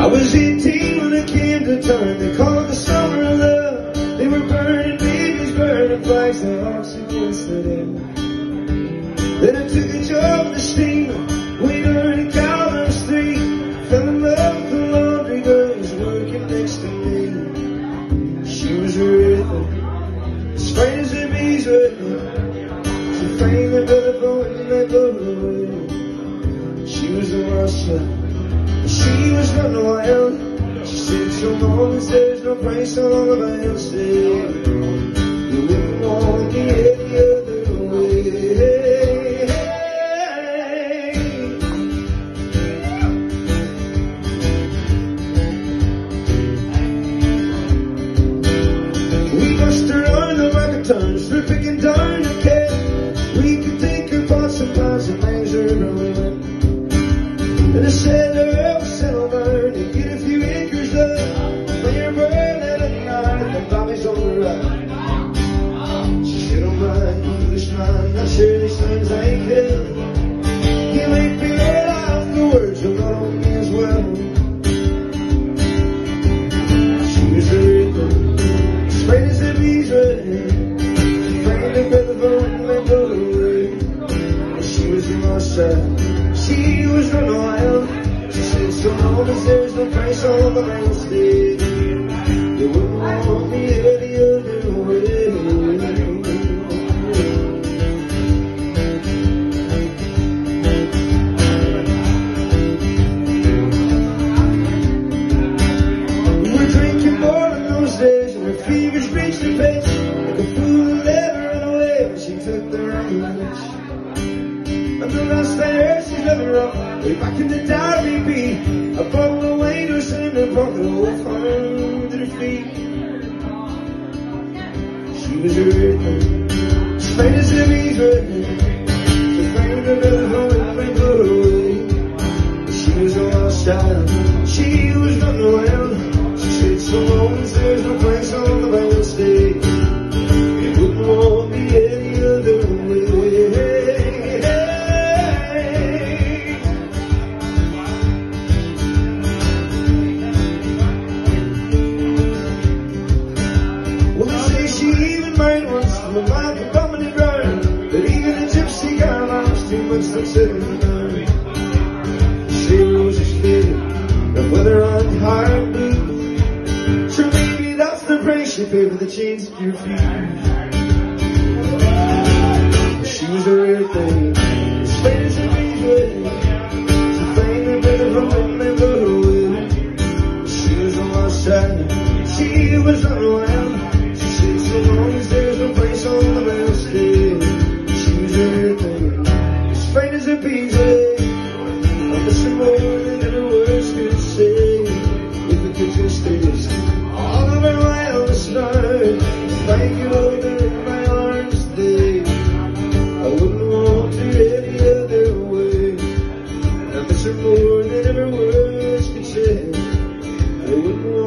I was 18 when it came to time. They called it the summer of love. They were burning babies, burning flags, their hearts against the day. Then I took a job to steam, waiter in Calvin Street. Fell in love with the laundry girl who was working next to me. She was a rhythm, as fine as the bees with me. She framed the telephone and they blew away. She was a monster, she was running wild. She said, so long as there's no price, so long as I'll stay. You wouldn't want me any other way. We must run the market tons for picking darn a cat. We could take her pots and pots and things are growing. And I said to her, I'll settle down and get a few acres left. When you're burning at night, the Bobby's on the ride. She said, oh my Englishman, not sure these things ain't hell. He might be right off the words, but not on me as well. She was a rhythm, straight as the bees right. She framed the telephone and they blew away. And she was in my side. She was running wild. She said, so long as there's no price on the land stage, you wouldn't want me any other way. We were drinking more in those days, and her fevers reached her pitch. Like a fool who let her run away when she took the right. And the last I heard, she's living rough, way back in the Derby beat. A bottle of wine was in her pocket, a wolf under her feet. She was a rhythm, straight as the bees right. She framed her telephone and they blew away. She was a lost child, she was running wild. She said, so long as there's no place on the land stage, you wouldn't want me any other way. The mind for bumming and ground, but even a gypsy girl loves too much to sit in the dark. She rose is faded, and whether I'm high or blue, sure maybe that's the price you pay for the chains at your feet. She was a rare thing, as straight as a bees way. She framed her telephone and they blew away. She was on my side, she was running wild. She said, so long as there's no place on the land stage, she was everything, as fine as a bee's way. I miss her more than ever words could say. If it could just taste all of her wildest night, if I could hold her in my arms today, I wouldn't want her any other way. I miss her more than ever words could say. I wouldn't want